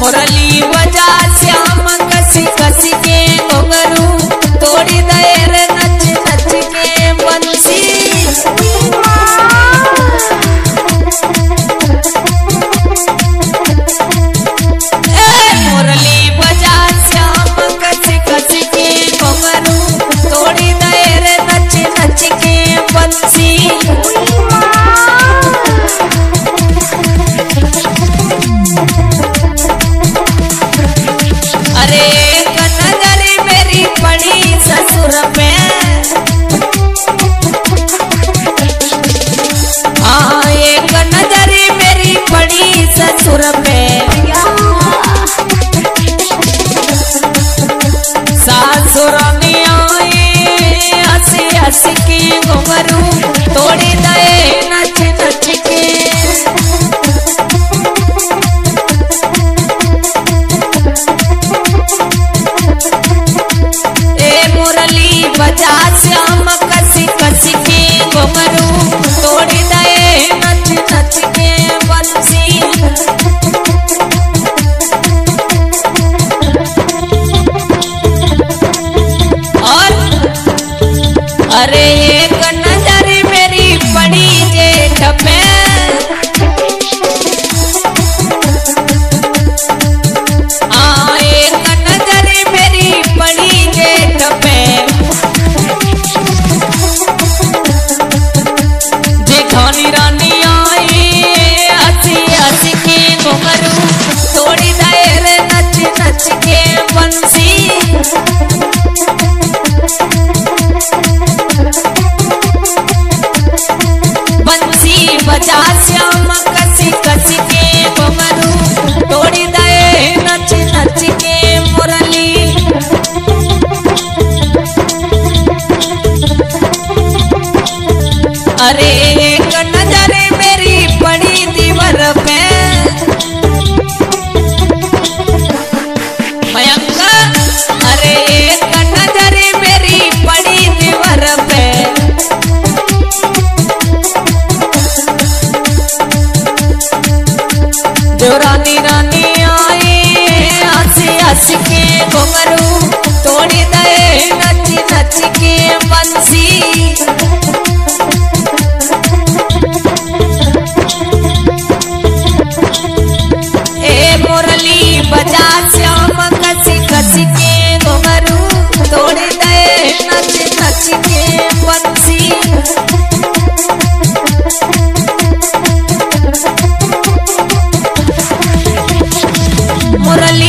मुरली बजा श्याम कसी कसी के घुंघरू तोड़ी दे रे नच नच के बंसी। मुरली बजा श्याम कसी कसी के घुंघरू तोड़ी दे रे नच नच के बंसी। अरे एक नजर मेरी पड़ी ससुर पे, हाँ एक नजर मेरी पड़ी ससुर पे। सासुर ने आए हंसी हंसी की घुंघरू तोड़ी दे नच नच के। मुरली बजा श्याम कसी कसी के घुंघरू तोड़ी दे नच नच के बंसी। और अरे एक नजर मेरी पड़ी जेठ पे, हाँ एक नजर मेरी पड़ी जेठ पे। जेठानी रानी आई हंसी हंसी के घुंघरू तोड़ी दे रे नच नच के बंसी। बंसी बजा श्याम कसी कसी के घुंघरू तोड़ी दे नच नच के मुरली। अरे एक नजर मेरी पड़ी दीवार पे, मयंक अरे एक नजर मेरी पड़ी दीवार पे। जो रानी रानी आई हंसी हंसी के घुंघरू तोड़ी दे नच नच के बंसी। मुरली बजा श्याम कसी कसी के घुंघरू तोड़ी दे नच नच के बंसी। मुरली